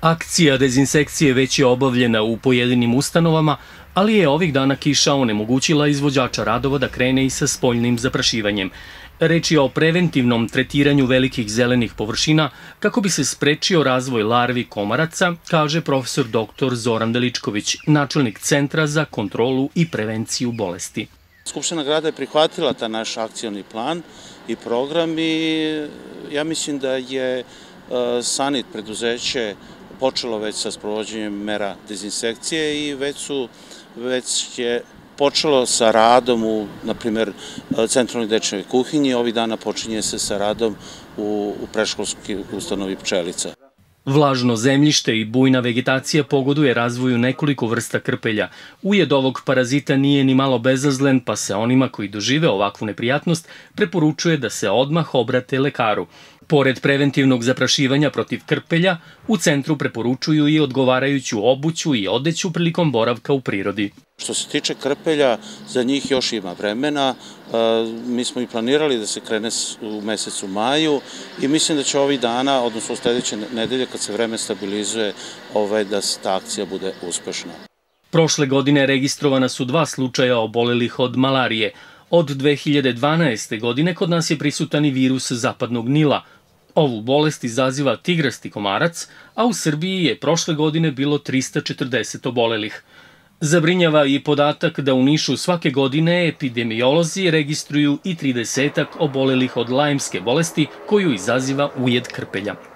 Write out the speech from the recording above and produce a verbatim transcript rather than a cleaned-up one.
Akcija dezinsekcije već je obavljena u pojedinim ustanovama, ali je ovih dana kiša onemogućila izvođača radova da krene i sa spoljnim zaprašivanjem. Reč je o preventivnom tretiranju velikih zelenih površina kako bi se sprečio razvoj larvi komaraca, kaže profesor doktor Zoran Veličković, načelnik Centra za kontrolu i prevenciju bolesti. Skupština grada je prihvatila ta naš akcioni plan i program i ja mislim da je Sanit preduzeće počelo već sa sprovođenjem mera dezinsekcije i već su, već je počelo sa radom u, na primjer, centralnoj dečijoj kuhinji. Ovih dana počinje se sa radom u, u predškolskoj ustanovi Pčelica. Vlažno zemljište i bujna vegetacija pogoduje razvoju nekoliko vrsta krpelja. Ujed ovog parazita nije ni malo bezazlen, pa se onima koji dožive ovakvu neprijatnost preporučuje da se odmah obrate lekaru. Pored preventivnog zaprašivanja protiv krpelja, u centru preporučuju i odgovarajuću obuću i odeću prilikom boravka u prirodi. Što se tiče krpelja, za njih još ima vremena. Mi smo i planirali da se krene u mesecu maju i mislim da će ovih dana, odnosno u sljedeće nedelje, kad se vreme stabilizuje, da ta akcija bude uspešna. Prošle godine registrovana su dva slučaja obolelih od malarije. Od dve hiljade dvanaeste. godine kod nas je prisutan i virus zapadnog Nila. Ovu bolest izaziva tigrasti komarac, a u Srbiji je prošle godine bilo trista četrdeset obolelih. Zabrinjava i podatak da u Nišu svake godine epidemiolozi registruju i tridesetak obolelih od lajmske bolesti koju izaziva ujed krpelja.